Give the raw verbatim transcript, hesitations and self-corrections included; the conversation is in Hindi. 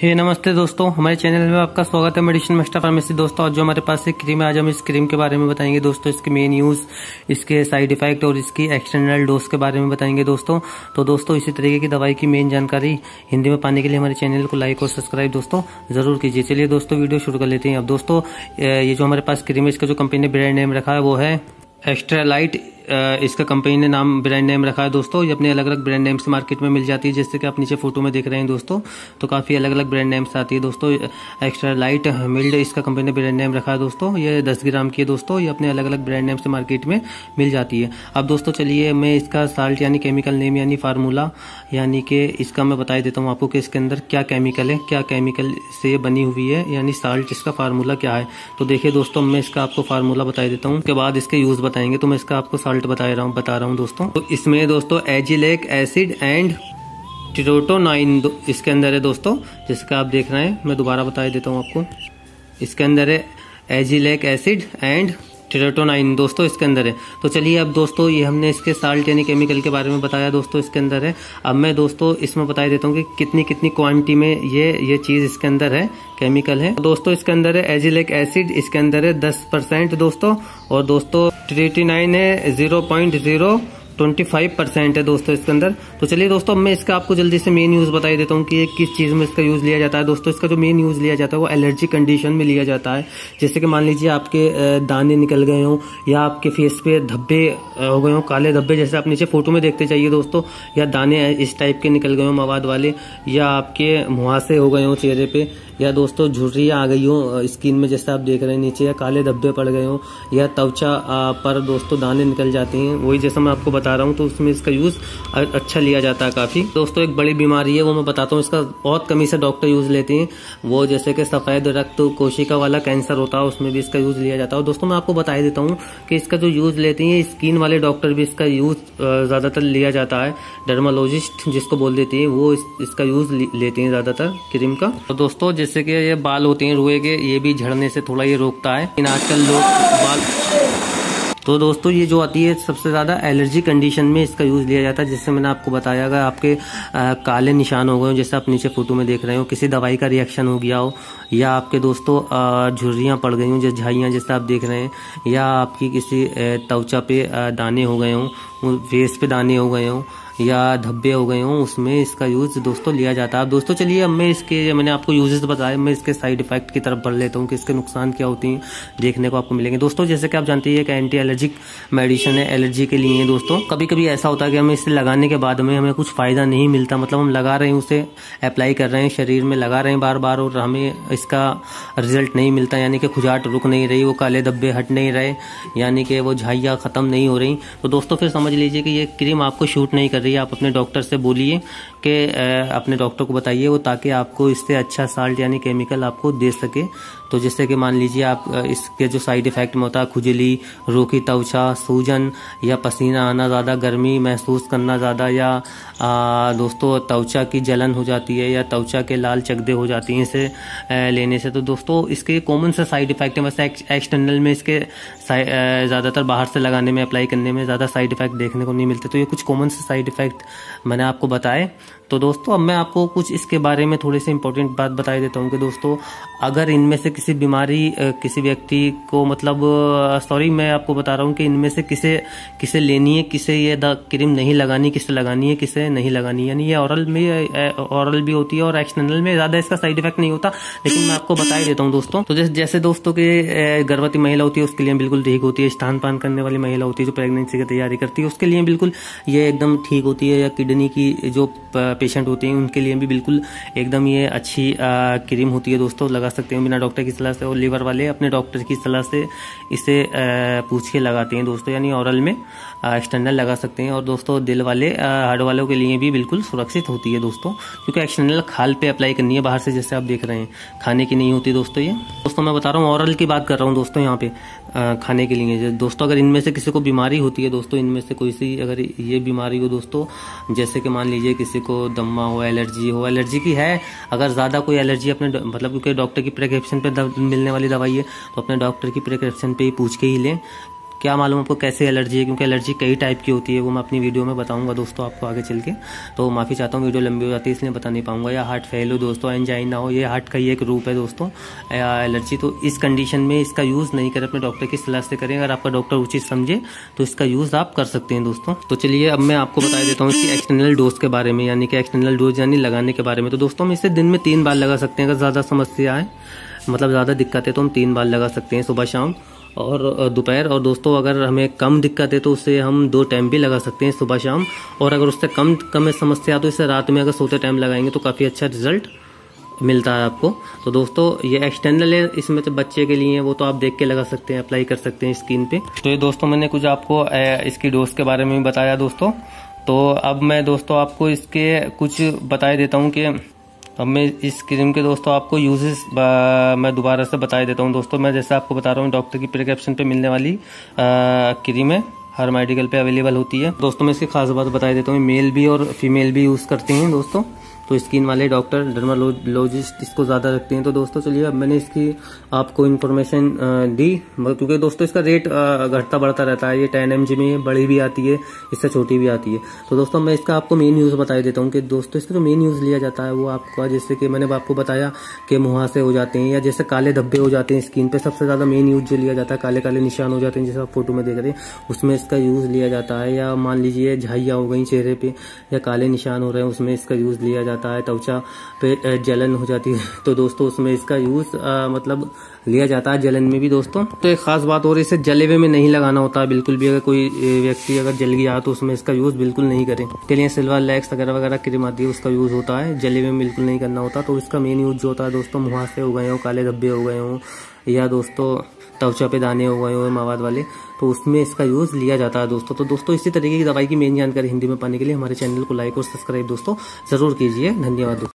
हे नमस्ते दोस्तों, हमारे चैनल में आपका स्वागत है। मेडिसिन मास्टर फार्मेसी दोस्तों, आज जो हमारे पास एक क्रीम है, आज हम इस क्रीम के बारे में बताएंगे दोस्तों। इसके मेन यूज, इसके साइड इफेक्ट और इसकी एक्सटर्नल डोज के बारे में बताएंगे दोस्तों। तो दोस्तों इसी तरीके की दवाई की मेन जानकारी हिंदी में पाने के लिए हमारे चैनल को लाइक और सब्सक्राइब दोस्तों जरूर कीजिए। चलिए दोस्तों वीडियो शुरू कर लेते हैं। अब दोस्तों ये जो हमारे पास क्रीम है, इसका जो कंपनी ने ब्रांड नेम रखा है वो है एक्स्ट्रालाइट। इसका कंपनी ने नाम ब्रांड नेम रखा है दोस्तों। ये अपने अलग अलग ब्रांड नेम से मार्केट में मिल जाती है, जैसे कि आप नीचे फोटो में देख रहे हैं दोस्तों। तो काफी अलग अलग ब्रांड नेम से आती है दोस्तों। एक्स्ट्रालाइट मिल्ड इसका कंपनी ने ब्रांड नेम रखा है दोस्तों। ये दस ग्राम की है दोस्तों। ये अपने अलग अलग ब्रांड नेम से मार्केट में मिल जाती है। अब दोस्तों चलिए मैं इसका साल्ट यानी केमिकल नेम यानी फार्मूला यानी कि इसका मैं बता देता हूँ आपको कि इसके अंदर क्या केमिकल है, क्या केमिकल से बनी हुई है, यानी साल्ट इसका फार्मूला क्या है। तो देखिए दोस्तों, मैं इसका आपको फार्मूला बता देता हूँ, उसके बाद इसके यूज बताएंगे। तो मैं इसका आपको साल्ट बता रहा हूँ बता रहा हूँ दोस्तों। तो इसमें दोस्तों एजिलेक एसिड एंड टिरोटोनाइन इसके अंदर है दोस्तों, जिसका आप देख रहे हैं। मैं दोबारा बता देता हूँ आपको। इसके अंदर है एजिलेक एसिड एंड टिरोटोनाइन दोस्तों, इसके अंदर है। तो चलिए अब दोस्तों ये हमने इसके साल्ट यानी केमिकल के बारे में बताया दोस्तों, इसके अंदर है। अब मैं दोस्तों इसमें बता देता हूँ कि कितनी कितनी क्वांटिटी में ये ये चीज इसके अंदर है, केमिकल है दोस्तों। इसके अंदर है एजिलेक एसिड, इसके अंदर है दस परसेंट दोस्तों। और दोस्तों टिरोटोनाइन है zero point zero twenty five percent है दोस्तों इसके अंदर। तो चलिए दोस्तों मैं इसका आपको जल्दी से मेन यूज बता देता हूँ कि ये किस चीज में इसका यूज लिया जाता है दोस्तों। इसका जो मेन यूज लिया जाता है वो एलर्जी कंडीशन में लिया जाता है। जैसे कि मान लीजिए आपके दाने निकल गए हों, या आपके फेस पे धब्बे हो गए हों, काले धब्बे जैसे आप नीचे फोटो में देखते जाइए दोस्तों, या दाने इस टाइप के निकल गए हों मवाद वाले, या आपके मुहासे हो गए हों चेहरे पे, या दोस्तों झुर्रियां आ गई हो स्किन में जैसे आप देख रहे हैं नीचे, या काले धब्बे पड़ गए हो, या त्वचा पर दोस्तों दाने निकल जाते हैं, वही जैसा मैं आपको बता रहा हूँ। तो उसमें इसका यूज अच्छा लिया जाता है काफी दोस्तों। एक बड़ी बीमारी है वो मैं बताता हूँ, इसका बहुत कमी से डॉक्टर यूज लेते हैं। वो जैसे कि सफेद रक्त कोशिका वाला कैंसर होता है, उसमें भी इसका यूज लिया जाता है। दोस्तों मैं आपको बता देता हूँ कि इसका जो यूज लेते हैं स्किन वाले डॉक्टर भी इसका यूज ज्यादातर लिया जाता है। डर्मालॉजिस्ट जिसको बोल देते हैं वो इस, इसका यूज लेते हैं ज्यादातर क्रीम का। तो दोस्तों जैसे कि ये बाल होते हैं रुए के, ये भी झड़ने से थोड़ा ये रोकता है। इन आजकल लोग बाल, तो दोस्तों ये जो आती है सबसे ज्यादा एलर्जी कंडीशन में इसका यूज लिया जाता है। जिससे मैंने आपको बताया, अगर आपके आ, काले निशान हो गए हो जैसे आप नीचे फोटो में देख रहे हो, किसी दवाई का रिएक्शन हो गया हो, या आपके दोस्तों झुर्रियां पड़ गई हो जैसे झाइयां जैसे आप देख रहे हैं, या आपकी किसी त्वचा पे दाने हो गए हों, फेस पे दाने हो गए हों, या धब्बे हो गए हों, उसमें इसका यूज दोस्तों लिया जाता है। अब दोस्तों चलिए अब मैं इसके, मैंने आपको यूजेस बताया, मैं इसके साइड इफेक्ट की तरफ बढ़ लेता हूँ कि इसके नुकसान क्या होती हैं, देखने को आपको मिलेंगे दोस्तों। जैसे कि आप जानते हैं कि एंटी एलर्जिक मेडिसिन है, एलर्जी के लिए है दोस्तों। कभी कभी ऐसा होता है कि हमें इसे लगाने के बाद में हमें कुछ फायदा नहीं मिलता, मतलब हम लगा रहे हैं, उसे अप्लाई कर रहे हैं, शरीर में लगा रहे हैं बार बार, और हमें इसका रिजल्ट नहीं मिलता, यानी कि खुजाट रुक नहीं रही, वो काले धब्बे हट नहीं रहे, यानी कि वो झाइयाँ खत्म नहीं हो रही। तो दोस्तों फिर समझ लीजिए कि ये क्रीम आपको शूट नहीं कर रही है। आप अपने डॉक्टर से बोलिए कि अपने डॉक्टर को बताइए वो, ताकि आपको इससे अच्छा साल्ट यानी केमिकल आपको दे सके। तो जैसे कि मान लीजिए आप इसके जो साइड इफेक्ट में होता है खुजली, रोकी त्वचा, सूजन, या पसीना आना ज़्यादा, गर्मी महसूस करना ज़्यादा, या आ, दोस्तों त्वचा की जलन हो जाती है, या त्वचा के लाल चकदे हो जाती हैं इसे लेने से। तो दोस्तों इसके कॉमन से साइड इफेक्ट है। वैसे एक्सटर्नल में इसके ज़्यादातर बाहर से लगाने में, अप्लाई करने में ज़्यादा साइड इफेक्ट देखने को नहीं मिलते। तो ये कुछ कॉमन से साइड इफेक्ट मैंने आपको बताए। तो दोस्तों अब मैं आपको कुछ इसके बारे में थोड़ी सी इंपॉर्टेंट बात बता देता हूँ कि दोस्तों अगर इनमें से किसी बीमारी किसी व्यक्ति को, मतलब सॉरी मैं आपको बता रहा हूँ कि इनमें से किसे किसे लेनी है, किसे ये क्रीम नहीं लगानी, किसे लगानी है, किसे नहीं लगानी। यानी ये ओरल में ओरल भी होती है और एक्सटर्नल में ज़्यादा इसका साइड इफेक्ट नहीं होता, लेकिन मैं आपको बता ही देता हूँ दोस्तों। तो जैसे जैसे दोस्तों के गर्भवती महिला होती है उसके लिए बिल्कुल ठीक होती है। स्तनपान करने वाली महिला होती है जो प्रेगनेंसी की तैयारी करती है उसके लिए बिल्कुल ये एकदम ठीक होती है। या किडनी की जो पेशेंट होते हैं उनके लिए भी बिल्कुल एकदम ये अच्छी क्रीम होती है दोस्तों, लगा सकते हैं बिना डॉक्टर की सलाह से। और लीवर वाले अपने डॉक्टर की सलाह से इसे पूछ के लगाते हैं दोस्तों, यानी ओरल में एक्सटर्नल लगा सकते हैं। और दोस्तों दिल वाले, हार्ट वालों के लिए भी बिल्कुल सुरक्षित होती है दोस्तों, क्योंकि एक्सटर्नल खाल पे अप्लाई करनी है बाहर से, जैसे आप देख रहे हैं, खाने की नहीं होती दोस्तों। ये दोस्तों मैं बता रहा हूँ ओरल की बात कर रहा हूँ दोस्तों यहाँ पे, खाने के लिए दोस्तों। अगर इनमें से किसी को बीमारी होती है दोस्तों, इनमें से कोई सी अगर ये बीमारी हो दोस्तों, जैसे कि मान लीजिए किसी को दम्मा हो, एलर्जी हो, एलर्जी की है, अगर ज़्यादा कोई एलर्जी अपने मतलब क्योंकि डॉक्टर की प्रिस्क्रिप्शन पे मिलने वाली दवाई है, तो अपने डॉक्टर की प्रिस्क्रिप्शन पे ही पूछ के ही लें क्या मालूम आपको कैसे एलर्जी है, क्योंकि एलर्जी कई टाइप की होती है, वो मैं अपनी वीडियो में बताऊंगा दोस्तों आपको आगे चल के। तो माफ़ी चाहता हूँ, वीडियो लंबी हो जाती है इसलिए बता नहीं पाऊंगा। या हार्ट फेल हो दोस्तों, एंजाइना हो, ये हार्ट का ही एक रूप है दोस्तों एलर्जी। तो इस कंडीशन में इसका यूज़ नहीं करें, अपने डॉक्टर की सलाह से करें। अगर आपका डॉक्टर उचित समझे तो इसका यूज़ आप कर सकते हैं दोस्तों। तो चलिए अब मैं आपको बता देता हूँ इसकी एक्सटर्नल डोज के बारे में, यानी कि एक्सटर्नल डोज यानी लगाने के बारे में। तो दोस्तों हम इसे दिन में तीन बार लगा सकते हैं। अगर ज़्यादा समस्या है, मतलब ज़्यादा दिक्कत है, तो हम तीन बार लगा सकते हैं, सुबह शाम और दोपहर। और दोस्तों अगर हमें कम दिक्कत है तो उसे हम दो टाइम भी लगा सकते हैं, सुबह शाम। और अगर उससे कम कम समस्या तो इसे रात में अगर सोते टाइम लगाएंगे तो काफ़ी अच्छा रिजल्ट मिलता है आपको। तो दोस्तों ये एक्सटर्नल है, इसमें तो बच्चे के लिए है, वो तो आप देख के लगा सकते हैं, अप्लाई कर सकते हैं स्किन पे। तो ये दोस्तों मैंने कुछ आपको इसकी डोज के बारे में बताया दोस्तों। तो अब मैं दोस्तों आपको इसके कुछ बता देता हूँ कि अब मैं इस क्रीम के दोस्तों आपको यूजेस मैं दोबारा से बता देता हूँ दोस्तों। मैं जैसे आपको बता रहा हूँ डॉक्टर की प्रिस्क्रिप्शन पे मिलने वाली क्रीम है, हर मेडिकल पे अवेलेबल होती है दोस्तों। मैं इसकी खास बात बता देता हूँ, मेल भी और फीमेल भी यूज़ करते हैं दोस्तों। तो स्किन वाले डॉक्टर डर्मालॉजिस्ट इसको ज़्यादा रखते हैं। तो दोस्तों चलिए अब मैंने इसकी आपको इन्फॉर्मेशन दी, क्योंकि दोस्तों इसका रेट घटता बढ़ता रहता है। ये टेन एम जी में बड़ी भी आती है, इससे छोटी भी आती है। तो दोस्तों मैं इसका आपको मेन यूज़ बता देता हूँ कि दोस्तों इसका जो मेन यूज़ लिया जाता है वो आपका, जैसे कि मैंने आपको बताया कि मुहासे हो जाते हैं या जैसे काले धब्बे हो जाते हैं स्किन पे, सबसे ज़्यादा मेन यूज़ जो लिया जाता है, काले काले निशान हो जाते हैं जैसे आप फोटो में देख रहे हैं, उसमें इसका यूज़ लिया जाता है। या मान लीजिए झाइयाँ हो गई चेहरे पे या काले निशान हो रहे हैं, उसमें इसका यूज़ लिया जाता है। त्वचा पे जलन हो जाती है तो दोस्तों उसमें इसका यूज़ मतलब लिया जाता है, जलन में भी दोस्तों। तो एक खास बात और, इसे जले हुए में नहीं लगाना होता है बिल्कुल भी। अगर कोई व्यक्ति अगर जल गया तो उसमें इसका यूज़ बिल्कुल नहीं करें। के लिए सिल्वर लैक्स वगैरह वगैरह क्रीम आती है, उसका यूज़ होता है, जले हुए में बिल्कुल नहीं करना होता। तो इसका मेन यूज़ जो होता है दोस्तों, मुहासे हो गए हों, काले धब्बे हो गए हों या दोस्तों त्वचा पे दाने हो गए हो मवाद वाले, तो उसमें इसका यूज़ लिया जाता है दोस्तों। तो दोस्तों इसी तरीके की दवाई की मेन जानकारी हिंदी में पाने के लिए हमारे चैनल को लाइक और सब्सक्राइब दोस्तों जरूर कीजिए। धन्यवाद।